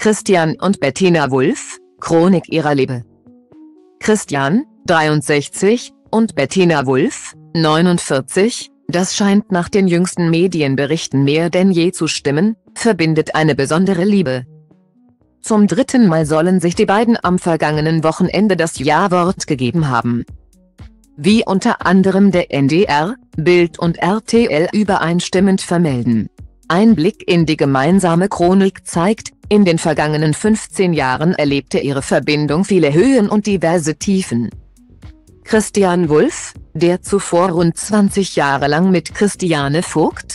Christian und Bettina Wulff, Chronik ihrer Liebe. Christian, 63, und Bettina Wulff, 49, das scheint nach den jüngsten Medienberichten mehr denn je zu stimmen, verbindet eine besondere Liebe. Zum dritten Mal sollen sich die beiden am vergangenen Wochenende das Ja-Wort gegeben haben. Wie unter anderem der NDR, Bild und RTL übereinstimmend vermelden. Ein Blick in die gemeinsame Chronik zeigt, in den vergangenen 15 Jahren erlebte ihre Verbindung viele Höhen und diverse Tiefen. Christian Wulff, der zuvor rund 20 Jahre lang mit Christiane Vogt,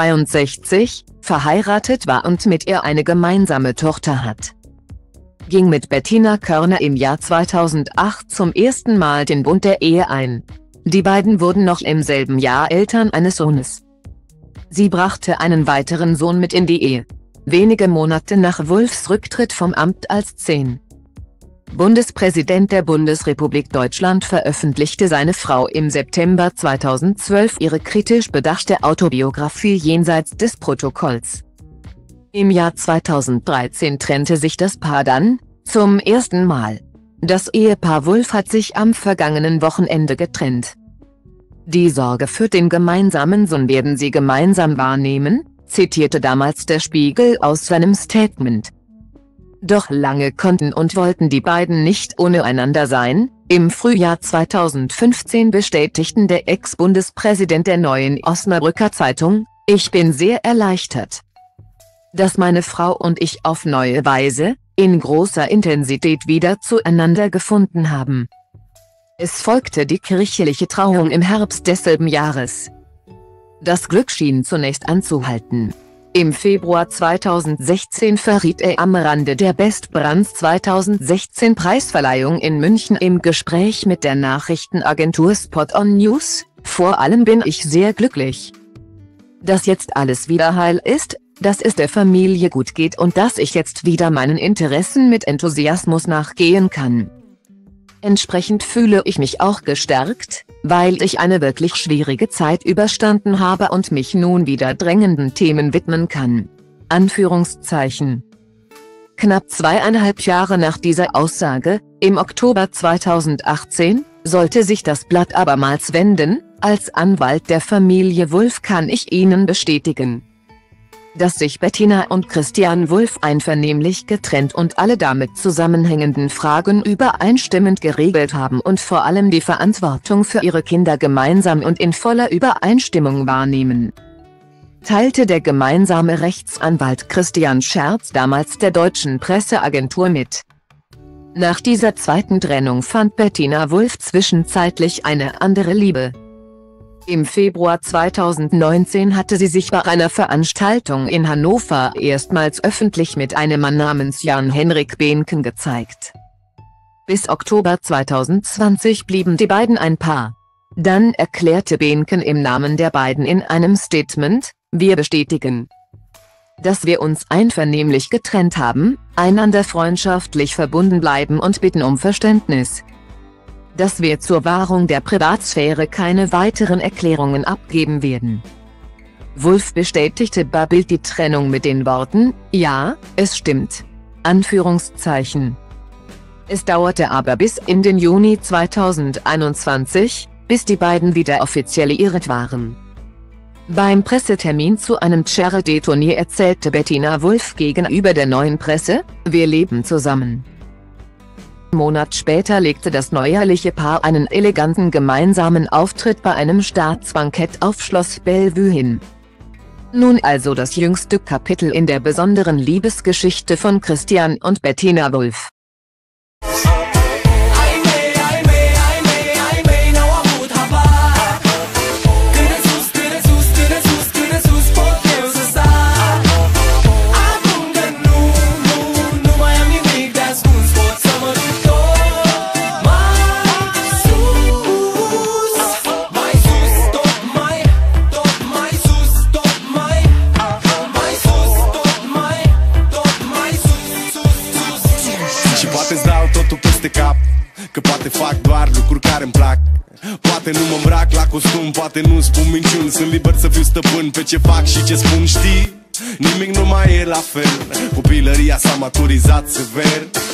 62, verheiratet war und mit ihr eine gemeinsame Tochter hat, ging mit Bettina Körner im Jahr 2008 zum ersten Mal den Bund der Ehe ein. Die beiden wurden noch im selben Jahr Eltern eines Sohnes. Sie brachte einen weiteren Sohn mit in die Ehe. Wenige Monate nach Wulffs Rücktritt vom Amt als 10. Bundespräsident der Bundesrepublik Deutschland veröffentlichte seine Frau im September 2012 ihre kritisch bedachte Autobiografie Jenseits des Protokolls. Im Jahr 2013 trennte sich das Paar dann, zum ersten Mal. Das Ehepaar Wulff hat sich am vergangenen Wochenende getrennt. Die Sorge für den gemeinsamen Sohn werden sie gemeinsam wahrnehmen, zitierte damals der Spiegel aus seinem Statement. Doch lange konnten und wollten die beiden nicht ohne einander sein. Im Frühjahr 2015 bestätigten der Ex-Bundespräsident der Neuen Osnabrücker Zeitung: Ich bin sehr erleichtert, dass meine Frau und ich auf neue Weise, in großer Intensität wieder zueinander gefunden haben. Es folgte die kirchliche Trauung im Herbst desselben Jahres. Das Glück schien zunächst anzuhalten. Im Februar 2016 verriet er am Rande der Best Brands 2016 Preisverleihung in München im Gespräch mit der Nachrichtenagentur Spot on News: Vor allem bin ich sehr glücklich, dass jetzt alles wieder heil ist, dass es der Familie gut geht und dass ich jetzt wieder meinen Interessen mit Enthusiasmus nachgehen kann. Entsprechend fühle ich mich auch gestärkt, weil ich eine wirklich schwierige Zeit überstanden habe und mich nun wieder drängenden Themen widmen kann. Anführungszeichen. Knapp 2,5 Jahre nach dieser Aussage, im Oktober 2018, sollte sich das Blatt abermals wenden. Als Anwalt der Familie Wulff kann ich Ihnen bestätigen, dass sich Bettina und Christian Wulff einvernehmlich getrennt und alle damit zusammenhängenden Fragen übereinstimmend geregelt haben und vor allem die Verantwortung für ihre Kinder gemeinsam und in voller Übereinstimmung wahrnehmen, teilte der gemeinsame Rechtsanwalt Christian Scherz damals der deutschen Presseagentur mit. Nach dieser zweiten Trennung fand Bettina Wulff zwischenzeitlich eine andere Liebe. Im Februar 2019 hatte sie sich bei einer Veranstaltung in Hannover erstmals öffentlich mit einem Mann namens Jan-Henrik Behnken gezeigt. Bis Oktober 2020 blieben die beiden ein Paar. Dann erklärte Behnken im Namen der beiden in einem Statement: Wir bestätigen, dass wir uns einvernehmlich getrennt haben, einander freundschaftlich verbunden bleiben und bitten um Verständnis, dass wir zur Wahrung der Privatsphäre keine weiteren Erklärungen abgeben werden. Wulff bestätigte bei Bild die Trennung mit den Worten: Ja, es stimmt. Anführungszeichen. Es dauerte aber bis in den Juni 2021, bis die beiden wieder offiziell liiert waren. Beim Pressetermin zu einem Charity-Turnier erzählte Bettina Wulff gegenüber der Neuen Presse: Wir leben zusammen. Einen Monat später legte das neuerliche Paar einen eleganten gemeinsamen Auftritt bei einem Staatsbankett auf Schloss Bellevue hin. Nun also das jüngste Kapitel in der besonderen Liebesgeschichte von Christian und Bettina Wulff. Că poate fac doar lucruri care-mi plac. Poate nu mă îmbrac la costum, poate nu spun minciuni. Sunt liber să fiu stăpân pe ce fac și ce spun, știi? Nimic nu mai e la fel. Copilăria s-a maturizat sever.